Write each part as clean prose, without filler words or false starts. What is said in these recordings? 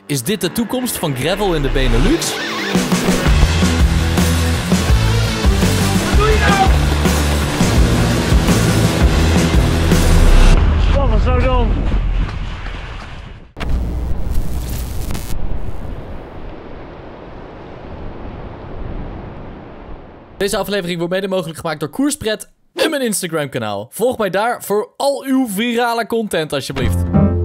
Is dit de toekomst van gravel in de Benelux? Wat doe je nou? Oh, wat zo dom. Deze aflevering wordt mede mogelijk gemaakt door Koerspret en mijn Instagram kanaal. Volg mij daar voor al uw virale content alsjeblieft.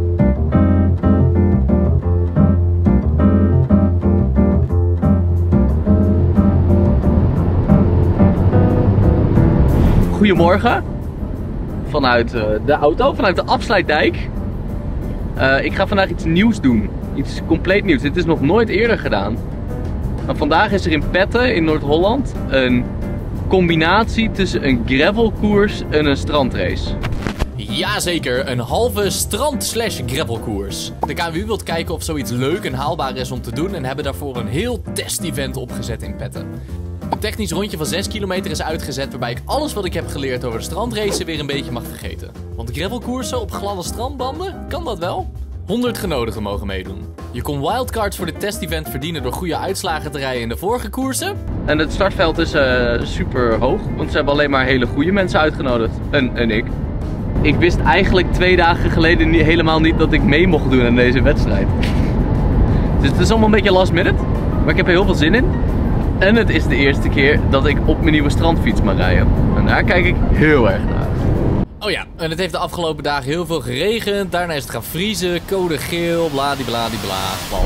Goedemorgen. Vanuit de auto, vanuit de afsluitdijk. Ik ga vandaag iets nieuws doen. Iets compleet nieuws. Dit is nog nooit eerder gedaan. Maar vandaag is er in Petten in Noord-Holland een combinatie tussen een gravelkoers en een strandrace. Jazeker, een halve strand/gravelkoers. De KNWU wil kijken of zoiets leuk en haalbaar is om te doen en hebben daarvoor een heel test-event opgezet in Petten. Een technisch rondje van 6 kilometer is uitgezet waarbij ik alles wat ik heb geleerd over de strandracen weer een beetje mag vergeten. Want gravelkoersen op gladde strandbanden, kan dat wel? 100 genodigden mogen meedoen. Je kon wildcards voor dit test-event verdienen door goede uitslagen te rijden in de vorige koersen. En het startveld is super hoog, want ze hebben alleen maar hele goede mensen uitgenodigd. En ik. Ik wist eigenlijk 2 dagen geleden helemaal niet dat ik mee mocht doen aan deze wedstrijd. Dus het is allemaal een beetje last minute, maar ik heb er heel veel zin in. En het is de eerste keer dat ik op mijn nieuwe strandfiets mag rijden. En daar kijk ik heel erg naar. Oh ja, en het heeft de afgelopen dagen heel veel geregend. Daarna is het gaan vriezen, code geel, bladibladibla, valt.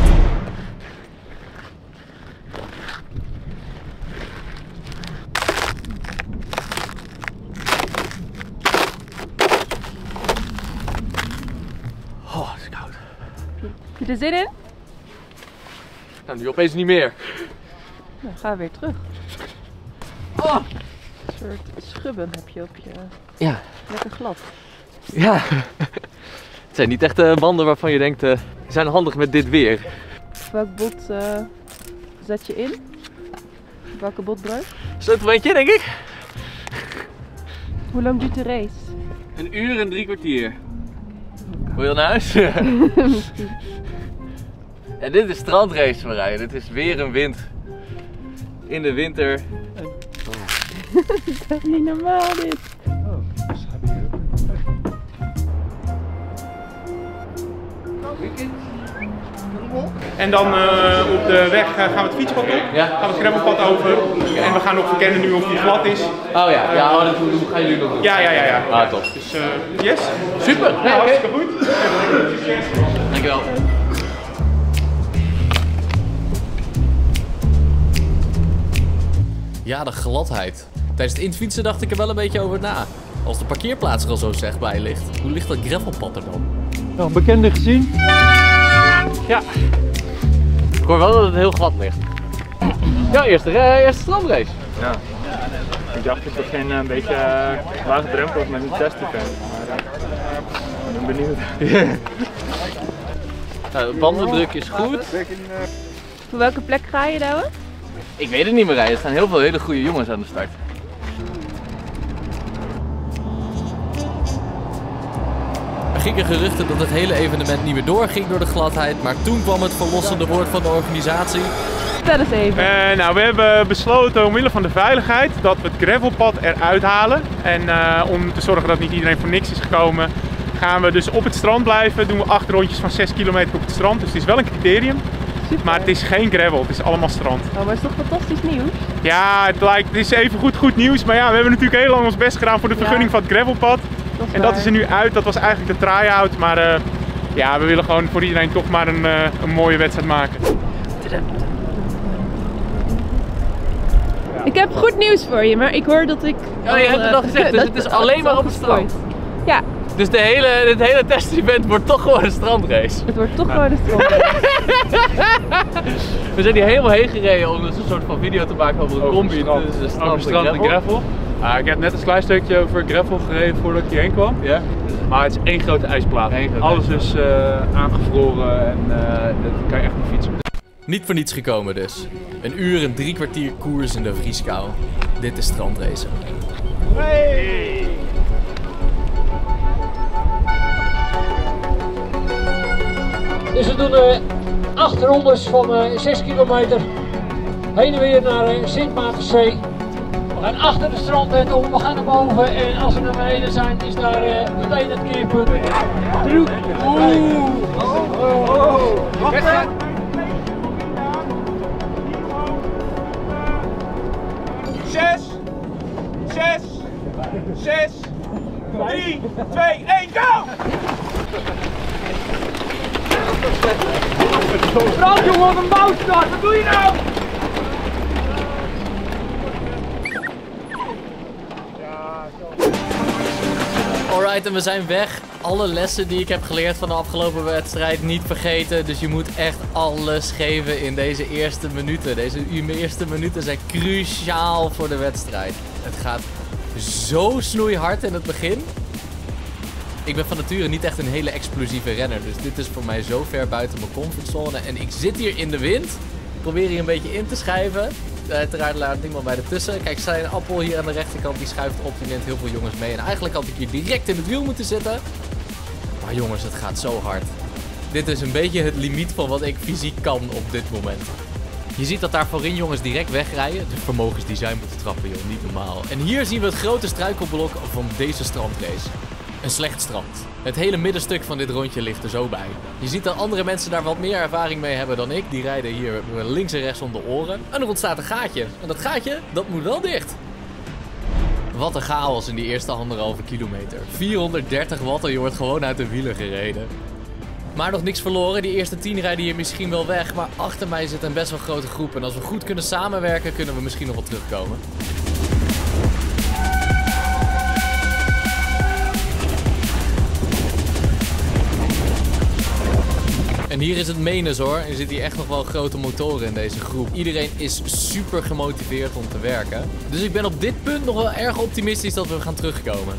Oh, het is koud. Heb je er zin in? Nou, nu opeens niet meer. Dan gaan we weer terug. Oh. Een soort schubben heb je op je... Ja. Lekker glad. Ja. Het zijn niet echt banden waarvan je denkt, ze zijn handig met dit weer. Welk bot zet je in? Welke botbreuk? Sleutelbeentje, denk ik. Hoe lang duurt de race? 1 uur en 3 kwartier. Wil je naar huis? En dit is strandrace van rijden. Dit is weer een wind. In de winter. Dat is echt niet normaal dit. En dan op de weg gaan we het fietspad op, Ja. gaan we het gravelpad over en we gaan nog verkennen nu of die glad is. Oh ja, ja, dat gaan jullie nog doen. Ja. Ah, top. Dus yes. Super. Ja, hartstikke goed. Succes. Dankjewel. Ja, de gladheid. Tijdens het infietsen dacht ik er wel een beetje over na. Als de parkeerplaats er al zo zeg bij ligt, hoe ligt dat gravelpad er dan? Nou, een bekende gezien? Ja. Ik hoor wel dat het heel glad ligt. Ja, eerste strandrace. Ja. Ik dacht ik begin een beetje lage drempels met een test-event. Maar ik ben benieuwd. Nou, de bandendruk is goed. Voor welke plek ga je nou? Ik weet het niet meer rijden. Er staan heel veel hele goede jongens aan de start. Er gingen geruchten dat het hele evenement niet meer doorging door de gladheid, maar toen kwam het verlossende woord van de organisatie. Vertel eens even. Nou, we hebben besloten omwille van de veiligheid dat we het gravelpad eruit halen. En om te zorgen dat niet iedereen voor niks is gekomen, gaan we dus op het strand blijven. Doen we 8 rondjes van 6 kilometer op het strand. Dus het is wel een criterium. Super. Maar het is geen gravel, het is allemaal strand. Oh, maar het is toch fantastisch nieuws? Ja, het is even goed nieuws. Maar ja, we hebben natuurlijk heel lang ons best gedaan voor de vergunning van het gravelpad. En dat is er nu uit. Dat was eigenlijk de try-out. Maar ja, we willen gewoon voor iedereen toch maar een mooie wedstrijd maken. Ik heb goed nieuws voor je, maar ik hoor dat ik... Oh, je hebt het al gezegd, dus het is alleen maar op het strand. Ja, Dus dit hele test-event wordt toch gewoon een strandrace. het wordt toch gewoon een strand. We zijn hier helemaal heen gereden om dus een soort van video te maken over een combi tussen strand en gravel. Ik heb net een klein stukje over gravel gereden voordat ik hierheen kwam. Ja? Maar het is één grote ijsplaat. Alles is aangevroren en dat kan je echt niet fietsen. Niet voor niets gekomen dus. 1 uur en 3 kwartier koers in de vrieskou. Dit is strandracen. Hey! Dus we doen 8 rondes van 6 kilometer. Heen en weer naar Sint Maartenzee. We gaan achter de strandtent om, we gaan naar boven en als we naar beneden zijn is daar meteen het keerpunt. Broek. Wacht. 6, 3, 2, 1, go! Frank jongen, een bouwstart, wat doe je nou? Alright, en we zijn weg. Alle lessen die ik heb geleerd van de afgelopen wedstrijd niet vergeten. Dus je moet echt alles geven in deze eerste minuten. Deze eerste minuten zijn cruciaal voor de wedstrijd. Het gaat zo snoeihard in het begin. Ik ben van nature niet echt een hele explosieve renner. Dus dit is voor mij zo ver buiten mijn comfortzone. En ik zit hier in de wind. Probeer hier een beetje in te schrijven. Uiteraard laat niemand bij ertussen. Kijk, zijn appel hier aan de rechterkant, die schuift op. Die neemt heel veel jongens mee. En eigenlijk had ik hier direct in het wiel moeten zitten. Maar jongens, het gaat zo hard. Dit is een beetje het limiet van wat ik fysiek kan op dit moment. Je ziet dat daar voorin jongens direct wegrijden. De vermogens die zij moeten trappen, joh. Niet normaal. En hier zien we het grote struikelblok van deze strandrace. Een slecht strand. Het hele middenstuk van dit rondje ligt er zo bij. Je ziet dat andere mensen daar wat meer ervaring mee hebben dan ik. Die rijden hier links en rechts om de oren. En er ontstaat een gaatje. En dat gaatje, dat moet wel dicht. Wat een chaos in die eerste 1,5 kilometer. 430 watt en je wordt gewoon uit de wielen gereden. Maar nog niks verloren. Die eerste 10 rijden hier misschien wel weg. Maar achter mij zit een best wel grote groep. En als we goed kunnen samenwerken, kunnen we misschien nog wel terugkomen. En hier is het menens hoor. Er zitten hier echt nog wel grote motoren in deze groep. Iedereen is super gemotiveerd om te werken. Dus ik ben op dit punt nog wel erg optimistisch dat we gaan terugkomen.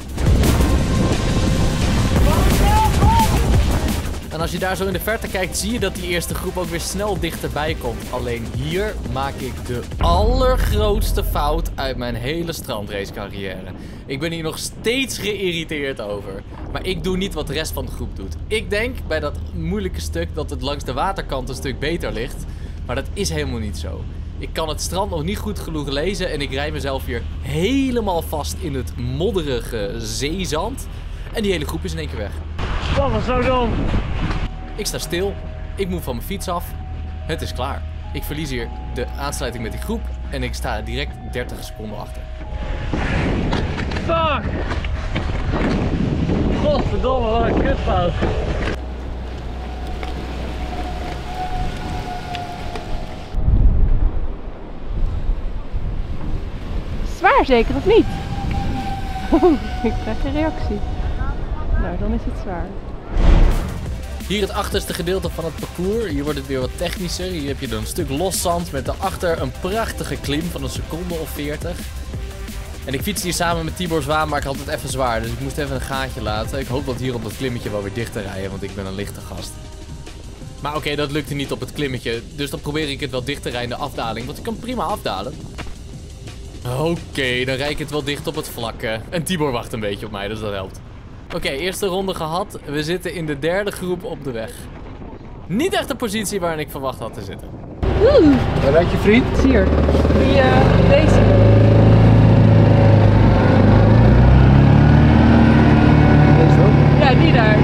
En als je daar zo in de verte kijkt, zie je dat die eerste groep ook weer snel dichterbij komt. Alleen hier maak ik de allergrootste fout uit mijn hele strandracecarrière. Ik ben hier nog steeds geïrriteerd over. Maar ik doe niet wat de rest van de groep doet. Ik denk bij dat moeilijke stuk dat het langs de waterkant een stuk beter ligt. Maar dat is helemaal niet zo. Ik kan het strand nog niet goed genoeg lezen en ik rijd mezelf hier helemaal vast in het modderige zeezand. En die hele groep is in één keer weg. Wat was nou dan? Ik sta stil, ik moet van mijn fiets af, het is klaar. Ik verlies hier de aansluiting met die groep en ik sta direct 30 seconden achter. Fuck! Godverdomme, wat een kutfout. Zwaar zeker of niet? Ik krijg geen reactie. Nou, dan is het zwaar. Hier het achterste gedeelte van het parcours. Hier wordt het weer wat technischer. Hier heb je dan een stuk los zand met daarachter een prachtige klim van een seconde of 40. En ik fietste hier samen met Tibor Zwaan, maar ik had het even zwaar. Dus ik moest even een gaatje laten. Ik hoop dat hier op dat klimmetje wel weer dichter rijden, want ik ben een lichte gast. Maar oké, dat lukte niet op het klimmetje. Dus dan probeer ik het wel dicht te rijden in de afdaling, want ik kan prima afdalen. Oké, dan rijd ik het wel dicht op het vlakke. En Tibor wacht een beetje op mij, dus dat helpt. Oké, eerste ronde gehad. We zitten in de derde groep op de weg. Niet echt de positie waarin ik verwacht had te zitten. Waar rijdt je vriend? Hier. Deze. Deze ook? Ja, die daar.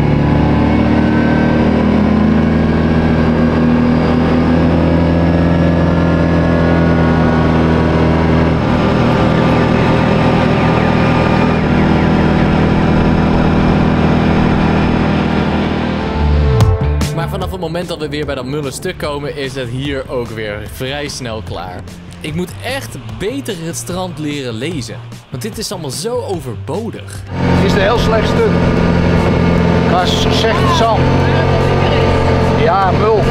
Vanaf het moment dat we weer bij dat mulle stuk komen, is het hier ook weer vrij snel klaar. Ik moet echt beter het strand leren lezen. Want dit is allemaal zo overbodig. Het is een heel slecht stuk. Qua zegt zand. Ja, mul.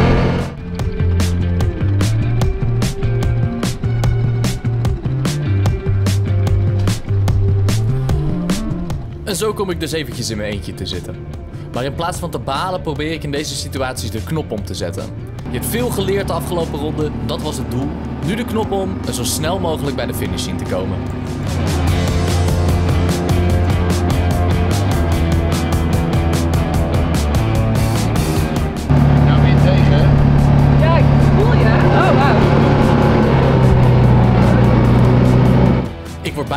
En zo kom ik dus eventjes in mijn eentje te zitten. Maar in plaats van te balen probeer ik in deze situaties de knop om te zetten. Je hebt veel geleerd de afgelopen ronde, dat was het doel. Nu de knop om en zo snel mogelijk bij de finish zien te komen. Nou weer tegen.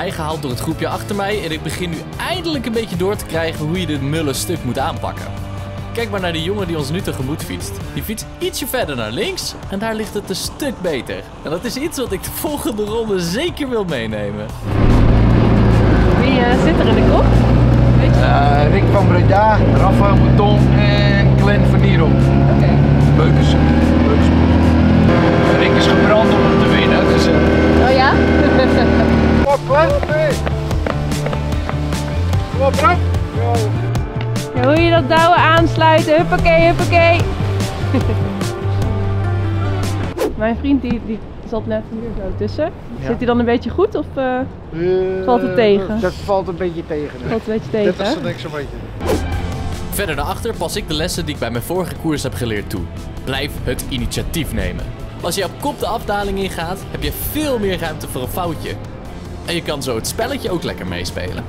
bijgehaald door het groepje achter mij en ik begin nu eindelijk een beetje door te krijgen hoe je dit mulle stuk moet aanpakken. Kijk maar naar die jongen die ons nu tegemoet fietst. Die fietst ietsje verder naar links en daar ligt het een stuk beter. En dat is iets wat ik de volgende ronde zeker wil meenemen. Wie zit er in de kop? Weet je? Rick van Breda, Rafael Mouton en Glenn van Nierop. Oké. Beukers. Rick is gebrand om hem te winnen. Dus, Oh ja? Kom op, Glenn. Kom op, Bram. Ja, hoe je dat douwen aansluiten, huppakee, huppakee. Mijn vriend die zat net hier zo tussen. Ja. Zit hij dan een beetje goed of valt het tegen? Dat valt een beetje tegen. Valt een beetje tegen. Dat is niks een beetje. Verder naar achter pas ik de lessen die ik bij mijn vorige koers heb geleerd toe. Blijf het initiatief nemen. Als je op kop de afdaling ingaat, heb je veel meer ruimte voor een foutje. En je kan zo het spelletje ook lekker meespelen.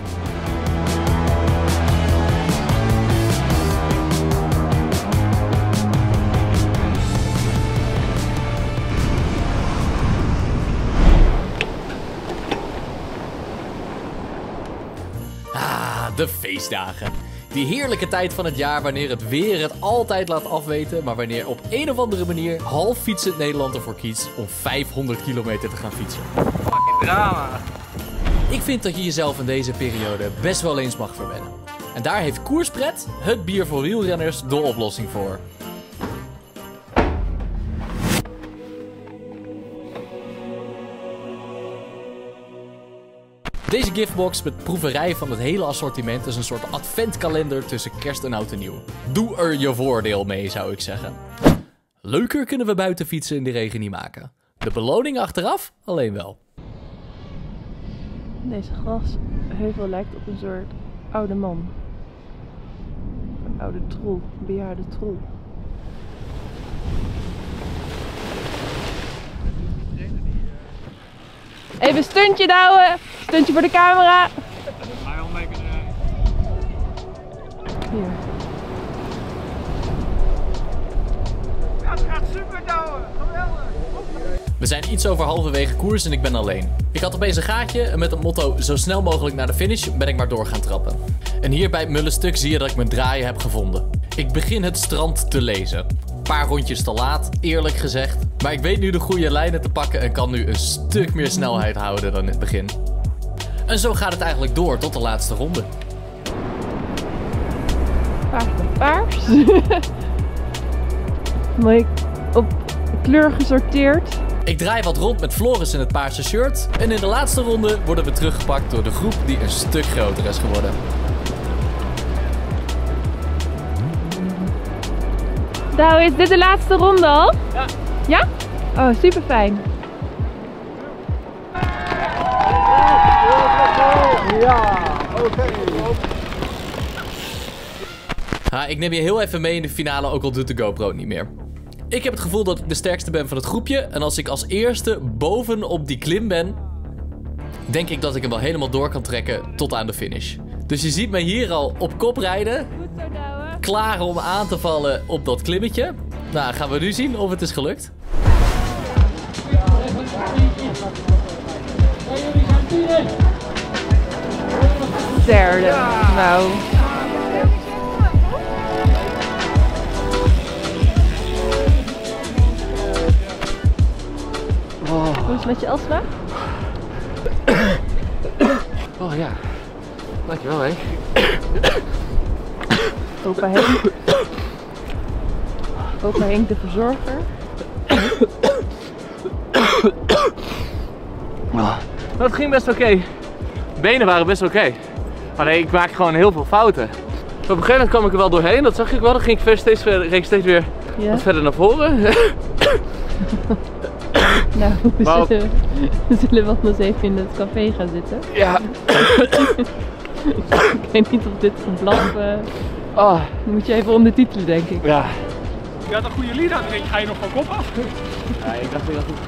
De feestdagen. Die heerlijke tijd van het jaar wanneer het weer het altijd laat afweten, maar wanneer op een of andere manier half fietsend Nederland ervoor kiest om 500 kilometer te gaan fietsen. Fucking drama. Ik vind dat je jezelf in deze periode best wel eens mag verwennen. En daar heeft Koerspret, het bier voor wielrenners, de oplossing voor. Deze giftbox met proeverij van het hele assortiment is een soort adventkalender tussen kerst en oud en nieuw. Doe er je voordeel mee, zou ik zeggen. Leuker kunnen we buiten fietsen in de regen niet maken. De beloning achteraf alleen wel. Deze grasheuvel lijkt op een soort oude man. Een oude troel, een bejaarde troel. Even stuntje douwen, stuntje voor de camera. Hier. Ja, het gaat super douwen. Geweldig. We zijn iets over halverwege koers en ik ben alleen. Ik had opeens een gaatje en met het motto zo snel mogelijk naar de finish ben ik maar door gaan trappen. En hier bij het Mullenstuk zie je dat ik mijn draaien heb gevonden. Ik begin het strand te lezen. Een paar rondjes te laat, eerlijk gezegd. Maar ik weet nu de goede lijnen te pakken en kan nu een stuk meer snelheid houden dan in het begin. En zo gaat het eigenlijk door tot de laatste ronde. Paars met paars. Mooi op kleur gesorteerd. Ik draai wat rond met Floris in het paarse shirt. En in de laatste ronde worden we teruggepakt door de groep die een stuk groter is geworden. Nou, is dit de laatste ronde al? Ja. Ja? Oh, super fijn. Ja, oké. Ik neem je heel even mee in de finale, ook al doet de GoPro het niet meer. Ik heb het gevoel dat ik de sterkste ben van het groepje. En als ik als eerste bovenop die klim ben, denk ik dat ik hem wel helemaal door kan trekken tot aan de finish. Dus je ziet mij hier al op kop rijden. Klaar om aan te vallen op dat klimmetje. Nou, gaan we nu zien of het is gelukt. Derde. Nou. Hoe is het met je astma? Oh ja. Dankjewel, Henk. Opa Henk. Opa Henk de verzorger. Dat ging best oké. Benen waren best oké. Maar nee, ik maak gewoon heel veel fouten. Op een gegeven moment kwam ik er wel doorheen, dat zag ik wel. Dan ging ik steeds weer wat verder naar voren. Nou, we zullen wel eens even in het café gaan zitten. Ja. Ik weet niet of dit een blad... Dan moet je even ondertitelen, denk ik. Ja. Je had een goede lead aan, denk je, ga je nog van kop af? Ja, ik dacht heel goed.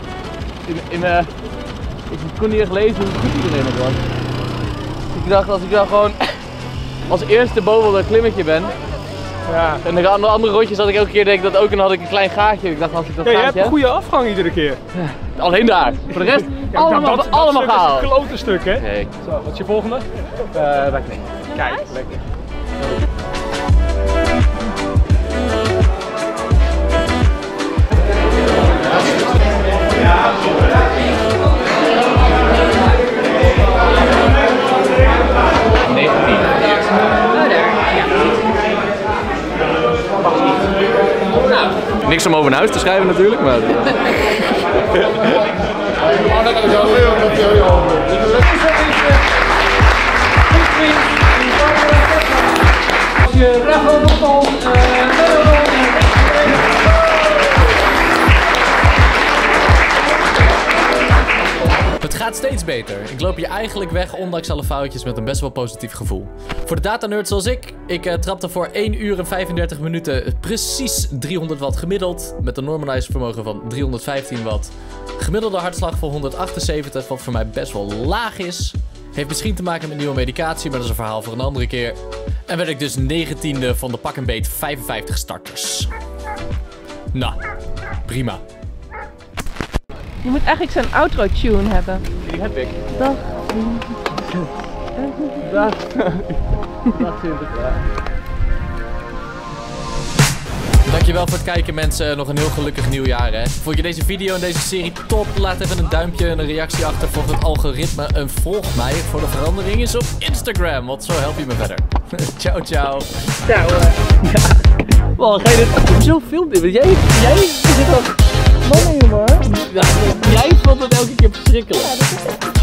Ik kon niet echt lezen hoe goed iedereen het was. Ik dacht, als ik dan gewoon als eerste boven op dat klimmetje ben. Ja. En de andere rondjes had ik elke keer denk dat ook en dan had ik een klein gaatje. Ik dacht, als ik dat ja, je gaatje hebt een goede afgang iedere keer. Ja, alleen daar. Voor de rest allemaal gehaald. Dat is een klote stuk, hè? Nee. Zo, wat is je volgende? Kijk, lekker. Niks om over naar huis te schrijven natuurlijk, maar... Het gaat steeds beter. Ik loop hier eigenlijk weg, ondanks alle foutjes, met een best wel positief gevoel. Voor de datanerd zoals ik trapte voor 1 uur en 35 minuten precies 300 watt gemiddeld. Met een normalizer vermogen van 315 watt. Gemiddelde hartslag van 178, wat voor mij best wel laag is. Heeft misschien te maken met nieuwe medicatie, maar dat is een verhaal voor een andere keer. En werd ik dus 19e van de pak en beet 55 starters. Nou, prima. Je moet eigenlijk zo'n outro-tune hebben. Die heb ik. Dag. Dag. Dag Sinterklaas. Dankjewel voor het kijken mensen, nog een heel gelukkig nieuwjaar hè. Vond je deze video en deze serie top? Laat even een duimpje en een reactie achter voor het algoritme. En volg mij voor de verandering eens op Instagram, want zo help je me verder. Ciao ciao. Ciao. Ja. Wow, ga je dit zo filmen? Jij zit toch... Mannenhumor. Jij vond het elke keer verschrikkelijk. Ja, dat is echt